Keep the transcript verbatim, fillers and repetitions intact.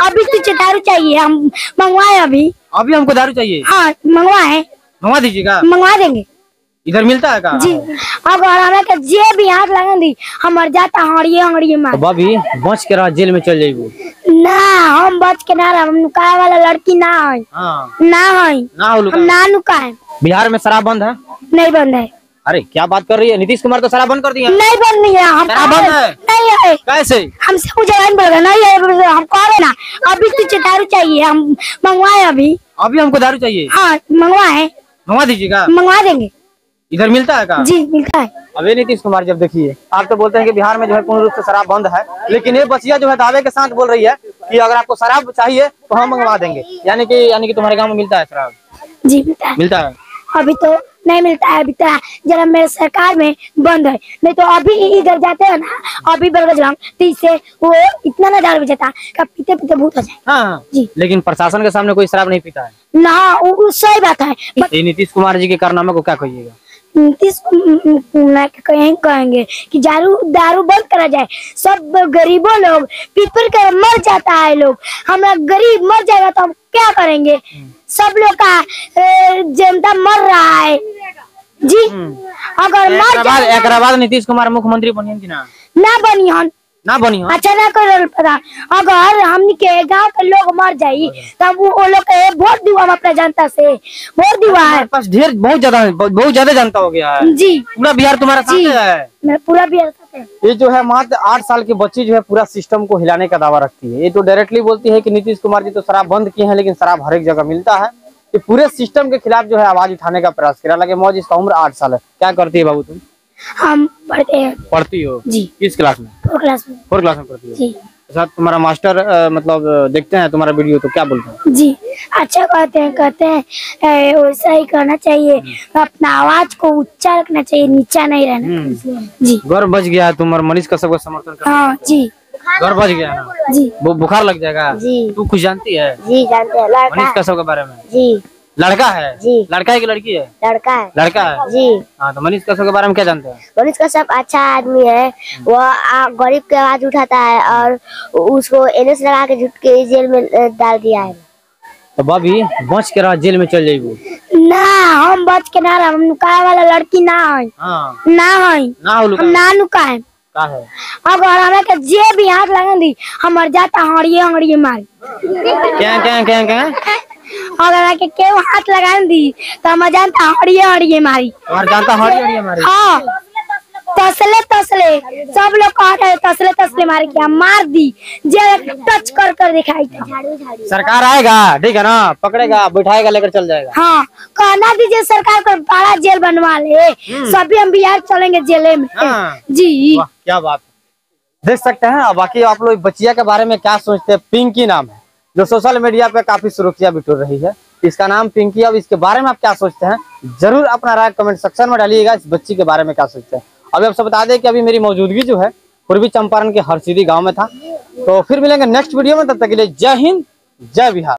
अभी तुझे दारू चाहिए, हम मंगवाए अभी। अभी हमको दारू चाहिए? हाँ मंगवाए। मंगवा दीजिएगा? मंगवा देंगे। इधर मिलता है का? जी। अब हमें के जे भी हाथ लगा दी हम मर जाता हड़िए हड़िए मार। तो अभी बच के रह, जेल में चल जाइबू ना। हम बच के ना रह, हम नुकाए वाला लड़की ना है। हाँ। ना है ना हो हम ना नुकाए। बिहार में शराब बंद है? नहीं बंद है। अरे क्या बात कर रही है, नीतीश कुमार तो शराब बंद कर दिया। नहीं बंद नहीं है। हम शराब बंद है? नहीं है। कैसे? हमसे मुझे बोल रहा नहीं है, हम कह रहे ना अभी तुझे दारू चाहिए, हम मंगवाए अभी। अभी हमको दारू चाहिए? हाँ मंगवाए। मंगवा दीजिएगा? मंगवा देंगे। इधर मिलता है का? जी मिलता है। अबे नीतीश कुमार, जब देखिए आप तो बोलते हैं कि बिहार में जो है पूर्ण रूप से शराब बंद है, लेकिन ये बचिया जो है दावे के साथ बोल रही है कि अगर आपको शराब चाहिए तो हम मंगवा देंगे। यानी कि यानी कि तुम्हारे गांव में मिलता है शराब? जी मिलता है। मिलता है? अभी तो नहीं मिलता है, अभी तो जरा मेरे सरकार में बंद है, नहीं तो अभी इधर जाते हैं ना अभी बरगजराम तो इससे वो इतना ना दारू बेचता का पीते पीते भूत हो जाए। हाँ जी। लेकिन प्रशासन के सामने कोई शराब नहीं पीता है ना, वो सही बात है। ये नीतीश कुमार जी के कारनामे को क्या कहिएगा? नीतीश कहीं कहेंगे कि दारू दारू बंद करा जाए, सब गरीबों लोग पी पी कर मर जाता है लोग, हमारा गरीब मर जाएगा तो हम क्या करेंगे? सब लोग का जनता मर रहा है जी। अगर मर जाए एक बाद नीतीश कुमार मुख्यमंत्री बनिए कि ना? ना बनी हन ना बनी हो? अच्छा ना कर पता। अगर हमनी के गांव के लोग मर जाई तब वो लोग के वोट दिवा हम अपने जनता से वोट दिवा है। पास ढेर बहुत ज्यादा बहुत ज्यादा जनता हो गया है जी। पूरा बिहार तुम्हारा साथ है? मेरा पूरा बिहार साथ है। ये जो है मात्र आठ साल की बच्ची जो है पूरा सिस्टम को हिलाने का दावा रखती है। ये तो डायरेक्टली बोलती है कि नीतीश कुमार जी तो शराब बंद किए हैं, लेकिन शराब हर एक जगह मिलता है। ये पूरे सिस्टम के खिलाफ जो है आवाज उठाने का प्रयास करा। लगे मौज, इसका उम्र आठ साल है। क्या करती है बाबू तुम? हम पढ़ते हैं। पढ़ती हो? जी। किस क्लास में? फोर क्लास में। फोर क्लास में पढ़ती हो? जी। अच्छा, तुम्हारा मास्टर आ, मतलब देखते हैं तुम्हारा वीडियो तो क्या बोलते हैं? जी अच्छा कहते हैं, कहते हैं वैसा ही करना चाहिए, अपना आवाज को ऊंचा रखना चाहिए, नीचा नहीं रहना। जी। घर बच गया है तुम और मनीष कश्यप का समर्थन कर? हाँ जी। घर बच गया ना? जी। वो बुखार लग जाएगा? जी। तू कुछ जानती है? जी जानते हैं। मनीष कश्यप के बारे में? जी। लड़का है? जी। लड़का है कि लड़की है? लड़का है। लड़का है जी। हाँ, तो मनीष कश्यप के बारे में क्या जानते हैं? मनीष कश्यप अच्छा आदमी है, वो गरीब की आवाज उठाता है और उसको एनएस लगा के झूठ के जेल में डाल दिया है। तो भाभी बच के रह, जेल में चल जाइबू? ना हम बच के ना रह, हम नुकाए वाला लड़की ना है। हाँ। ना है ना हो हम ना नुकाए। का है? अगर हमें के जे भी हाथ लगा दी हम मर जाता हड़िए हड़िए मार। क्या क्या क्या क्या? अगर के केहू हाथ लगा दी तो हम जानता हड़िए हड़िए मारी। और जानता हड़िए हड़िए मारी? हाँ तसले तसले सब लोग कहते हैं तसले तसले मार के हम मार दी, जे टच कर कर दिखाई था। सरकार आएगा ठीक है ना, पकड़ेगा बैठाएगा लेकर चल जाएगा। हाँ कहना दीजिए सरकार को बड़ा जेल बनवा ले, सभी हम बिहार चलेंगे जेल में। हाँ। जी क्या बात है, देख सकते हैं। बाकी आप लोग बचिया के बारे में क्या सोचते हैं? पिंकी नाम है जो सोशल मीडिया पे काफी सुर्खियां बिटोर रही है, इसका नाम पिंकी। अब इसके बारे में आप क्या सोचते हैं जरूर अपना राय कमेंट सेक्शन में डालिएगा। इस बच्ची के बारे में क्या सोचते हैं? अभी आपसे बता दें कि अभी मेरी मौजूदगी जो है पूर्वी चंपारण के हरसिद्धि गांव में था। तो फिर मिलेंगे नेक्स्ट वीडियो में, तब तक के लिए जय हिंद जय बिहार।